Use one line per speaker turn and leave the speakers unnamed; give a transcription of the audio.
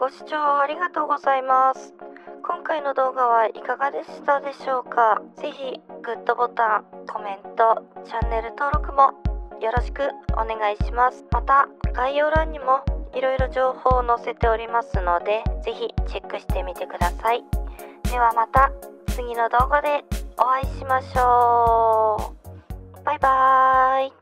ご視聴ありがとうございます。今回の動画はいかがでしたでしょうか。ぜひグッドボタン、コメント、チャンネル登録もよろしくお願いします。また概要欄にもいろいろ情報を載せておりますので、ぜひチェックしてみてください。ではまた次の動画でお会いしましょう。バイバーイ。